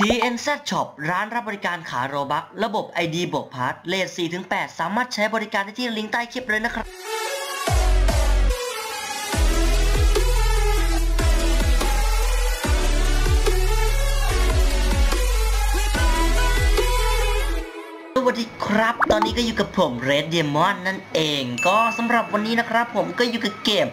TNZ Shop ร้านรับบริการขายโรบัคระบบ ID บวกพาร์ทเรท 4-8 สามารถใช้บริการได้ที่ลิงก์ใต้คลิปเลยนะครับสวัสดีครับตอนนี้ก็อยู่กับผมเรดเดมอนนั่นเองก็สำหรับวันนี้นะครับผมก็อยู่กับเกม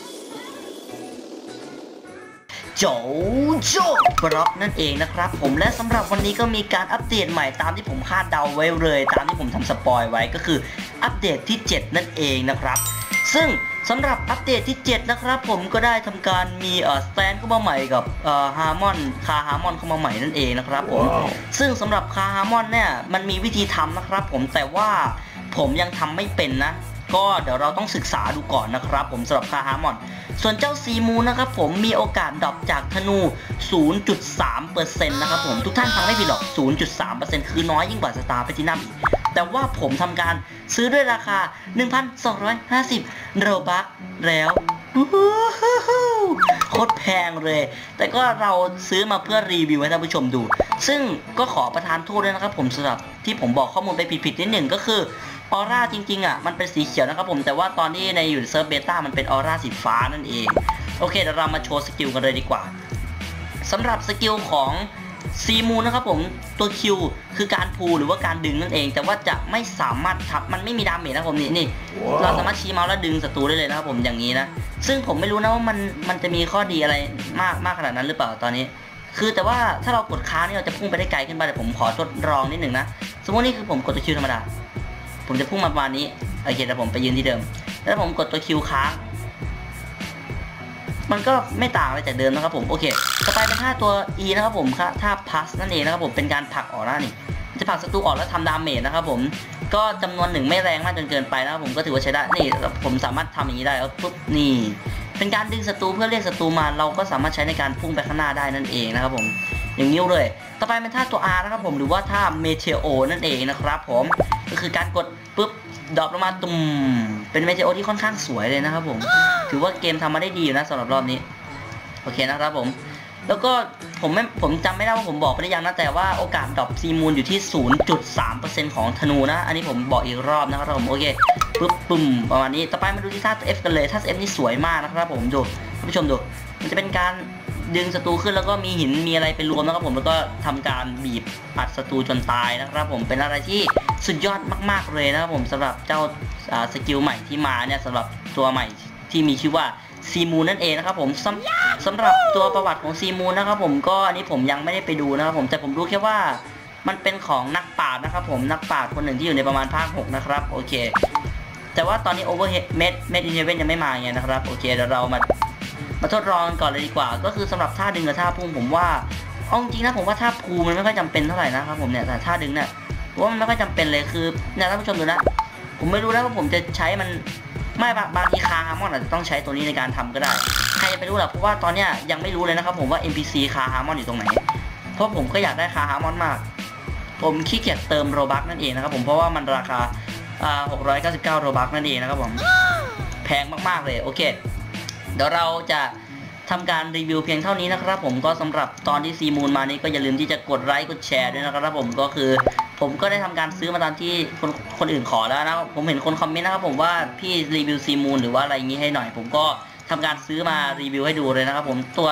โจโจ้บล็อกนั่นเองนะครับผมและสำหรับวันนี้ก็มีการอัปเดตใหม่ตามที่ผมคาดเดาไว้เลยตามที่ผมทำสปอยไว้ก็คืออัปเดตที่7นั่นเองนะครับซึ่งสำหรับอัปเดตที่7นะครับผมก็ได้ทำการมีสแตนเข้ามาใหม่กับฮาร์มอนเข้ามาใหม่นั่นเองนะครับผม ซึ่งสำหรับคาฮาร์มอนเนี่ยมันมีวิธีทำนะครับผมแต่ว่าผมยังทำไม่เป็นนะก็เดี๋ยวเราต้องศึกษาดูก่อนนะครับผมสำหรับคาฮาร์มอนส่วนเจ้าซีมูนะครับผมมีโอกาสดรอปจากธนู 0.3% นะครับผมทุกท่านฟังไม่ผิดหรอก 0.3% คือน้อยยิ่งกว่าสตาร์แพทินัมอีกแต่ว่าผมทำการซื้อด้วยราคา 1,250 โรบัคแล้วโคตรแพงเลยแต่ก็เราซื้อมาเพื่อรีวิวให้ท่านผู้ชมดูซึ่งก็ขอประทานโทษด้วยนะครับผมสำหรับที่ผมบอกข้อมูลไปผิดๆนิดหนึ่งก็คือออร่าจริงๆอ่ะมันเป็นสีเขียวนะครับผมแต่ว่าตอนที่ในอยู่เซิร์ฟเบต้ามันเป็นออร่าสีฟ้านั่นเองโอเคเดี๋ยวเรามาโชว์สกิลกันเลยดีกว่าสำหรับสกิลของซีมูนะครับผมตัวคิวคือการพูหรือว่าการดึงนั่นเองแต่ว่าจะไม่สามารถทับมันไม่มีดาเมจนะผมนี่ wow. เราสามารถชี้เมาส์แล้วดึงศัตรูได้เลยนะครับผมอย่างนี้นะซึ่งผมไม่รู้นะว่ามันจะมีข้อดีอะไรมากขนาดนั้นหรือเปล่าตอนนี้คือแต่ว่าถ้าเรากดค้างนี่เราจะพุ่งไปได้ไกลขึ้นไปแต่ผมขอทดลองนิดหนึ่งนะสมมตินี่คือผมกดตัวคิวธรรมดาผมจะพุ่งมาประมาณนี้โอเคแต่ผมไปยืนที่เดิมแล้วผมกดตัวคิวค้างมันก็ไม่ต่างอะไรจากเดิมนะครับผมโอเคต่อไปเป็นท่าตัว E นะครับผมท่า pass นั่นเองนะครับผมเป็นการผลักออกนะนี่จะผลักศัตรูออกแล้วทำดาเมจนะครับผมก็จำนวนหนึ่งไม่แรงมากจนเกินไปนะครับผมก็ถือว่าใช้ได้นี่ผมสามารถทำอย่างนี้ได้แล้วปุ๊บนี่เป็นการดึงศัตรูเพื่อเรียกศัตรูมาเราก็สามารถใช้ในการพุ่งไปข้างหน้าได้นั่นเองนะครับผมอย่างนิ้วเลยต่อไปเป็นท่าตัว R นะครับผมหรือว่าท่า Meteor นั่นเองนะครับผมก็คือการกดปุ๊บดรอปลงมาตุ่มเป็นเมเทโอที่ค่อนข้างสวยเลยนะครับผมถือว่าเกมทำมาได้ดีอยู่นะสำหรับรอบนี้โอเคนะครับผมแล้วก็ผมจำไม่ได้ว่าผมบอกไปได้ยังนะแต่ว่าโอกาสดรอปซีมูลอยู่ที่ 0.3% ของธนูนะอันนี้ผมบอกอีกรอบนะครับผมโอเคปุ๊บปุ่มประมาณนี้ต่อไปมาดูที่ท่า F กันเลยท่า F นี่สวยมากนะครับผมดูท่านผู้ชมดูมันจะเป็นการดึงศัตรูขึ้นแล้วก็มีหินมีอะไรไปรวมนะครับผมแล้วก็ทำการบีบอัดศัตรูจนตายนะครับผมเป็นอะไรที่สุดยอดมากๆเลยนะครับผมสำหรับเจ้าสกิลใหม่ที่มาเนี่ยสำหรับตัวใหม่ที่มีชื่อว่าซีมูนนั่นเองนะครับผมสำหรับตัวประวัติของซีมูนนะครับผมก็อันนี้ผมยังไม่ได้ไปดูนะครับผมแต่ผมรู้แค่ว่ามันเป็นของนักปราชญ์นะครับผมนักปราชญ์คนหนึ่งที่อยู่ในประมาณภาค 6นะครับโอเคแต่ว่าตอนนี้ Overhead in Heaven ยังไม่มาไงนะครับโอเคเดี๋ยวเรามาทดลองก่อนเลยดีกว่าก็คือสำหรับท่าดึงกับท่าพุ่งผมว่าเอาจริงนะผมว่าท่าพูมันไม่ค่อยจำเป็นเท่าไหร่นะครับผมเนี่ยแต่ท่าดึงเนี่ยผมว่ามันไม่ค่อยจำเป็นเลยคือเนี่ยท่านผู้ชมดูนะผมไม่รู้นะว่าผมจะใช้มันไม่บางทีคาฮาร์มอนอาจจะต้องใช้ตัวนี้ในการทำก็ได้ใครจะไปรู้ล่ะเพราะว่าตอนเนี้ยยังไม่รู้เลยนะครับผมว่า NPC คาฮาร์มอนอยู่ตรงไหนเพราะผมก็อยากได้คาฮาร์มอนมากผมขี้เกียจเติมโรบัคนั่นเองนะครับผมเพราะว่ามันราคา699 โรบัคนั่นเองนะครับผมแพงมากๆเลยโอเคเดี๋ยวเราจะทำการรีวิวเพียงเท่านี้นะครับผมก็สำหรับตอนที่ซีมูนมานี้ก็อย่าลืมที่จะกดไลค์กดแชร์ด้วยนะครับผมก็คือผมก็ได้ทำการซื้อมาตามที่คนอื่นขอแล้วนะผมเห็นคนคอมเมนต์นะครับผมว่าพี่รีวิวซีมูนหรือว่าอะไรอย่างนี้ให้หน่อยผมก็ทำการซื้อมารีวิวให้ดูเลยนะครับผมส่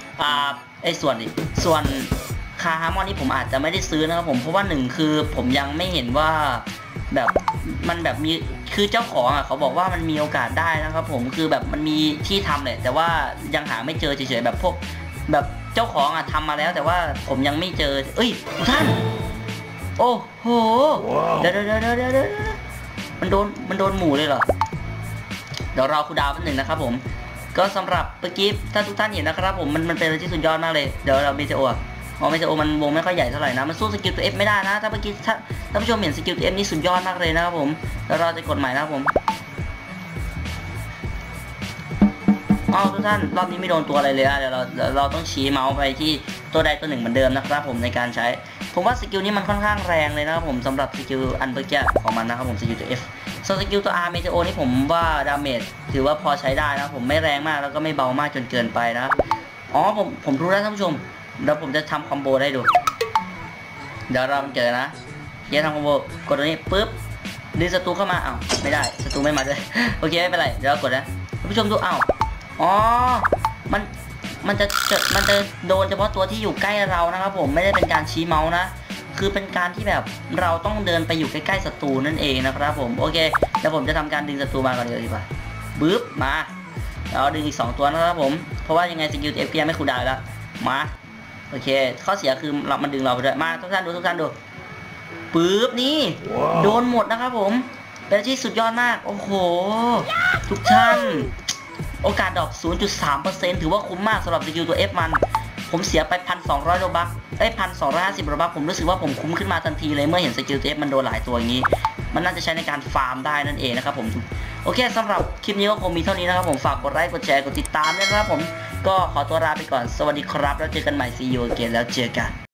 วนคาฮาร์มอนนี่ผมอาจจะไม่ได้ซื้อนะครับผมเพราะว่าหนึ่งคือผมยังไม่เห็นว่าแบบมันแบบมีคือเจ้าของอ่ะเขาบอกว่ามันมีโอกาสได้นะครับผมคือแบบมันมีที่ทำเลยแต่ว่ายังหาไม่เจอเฉยๆแบบพวกแบบเจ้าของอ่ะทำมาแล้วแต่ว่าผมยังไม่เจอเอ้ยท่านโอ้โหเดี๋ยวมันโดนหมูเลยเหรอเดี๋ยวเราคูดาวนิดหนึ่งนะครับผมก็สำหรับเมื่อกี้ถ้าทุกท่านเห็นนะครับผมมันเป็นอะไรที่สุดยอดมากเลยเดี๋ยวเราเมเทโอไม่ใช่มันวงไม่ค่อยใหญ่เท่าไหร่นะมันสู้สกิลตัว F ไม่ได้นะถ้าเมื่อกี้ถ้าผู้ชมเห็นสกิลตัว F นี่สุดยอดมากเลยนะครับผมแล้วเราจะกดใหม่นะครับผมทุกท่านรอบนี้ไม่โดนตัวอะไรเลยนะเดี๋ยวเราต้องชี้เมาส์ไปที่ตัวใดตัวหนึ่งเหมือนเดิมนะครับผมในการใช้ผมว่าสกิลนี้มันค่อนข้างแรงเลยนะครับผมสำหรับสกิลอันเบอร์เกียของมันนะครับผมสกิลตัว F ส่วนสกิลตัว R เมเทโอนี่ผมว่าดาเมจถือว่าพอใช้ได้นะผมไม่แรงมากแล้วก็ไม่เบามากจนเกินไปนะผมรู้แล้วท่านผู้ชมเดี๋ยวผมจะทำคอมโบได้ดูเดี๋ยวเราเจอนะเย้ทำคอมโบกดตรงนี้ปุ๊บดึงศัตรูเข้ามาอ้าวไม่ได้ศัตรูไม่มาด้วย โอเคไม่เป็นไรเดี๋ยวเรากดนะท่านผู้ชมดูอ้าวอ๋อมันจะโดนเฉพาะตัวที่อยู่ใกล้เรานะครับผมไม่ได้เป็นการชี้เมาส์นะคือเป็นการที่แบบเราต้องเดินไปอยู่ใกล้ๆศัตรูนั่นเองนะครับผมโอเคเดี๋ยวผมจะทำการดึงศัตรูมาก่อนเลยดีกว่าบึ๊บมาเราดึงอีก2ตัวนะครับผมเพราะว่ายังไงสกิลเอฟพีไม่คูลดาวน์แล้วมาโอเคข้อเสียคือมันดึงเราไปด้วยมาทุกท่านดูปึ๊บนี่ โดนหมดนะครับผมเป็นที่สุดยอดมากโอ้โหทุกท่านโอกาสดรอป 0.3% ถือว่าคุ้มมากสำหรับสกิลตัว F มันผมเสียไป 1,200 โลบัคได้ 1,250 โลบัคผมรู้สึกว่าผมคุ้มขึ้นมาทันทีเลยเมื่อเห็นสกิลตัว F มันโดนหลายตัวอย่างนี้มันน่าจะใช้ในการฟาร์มได้นั่นเองนะครับผมโอเคสำหรับคลิปนี้ก็คงมีเท่านี้นะครับผมฝากกดไลค์กดแชร์กดติดตามด้วยนะครับผมก็ขอตัวลาไปก่อนสวัสดีครับแล้วเจอกันใหม่ See you again แล้วเจอกัน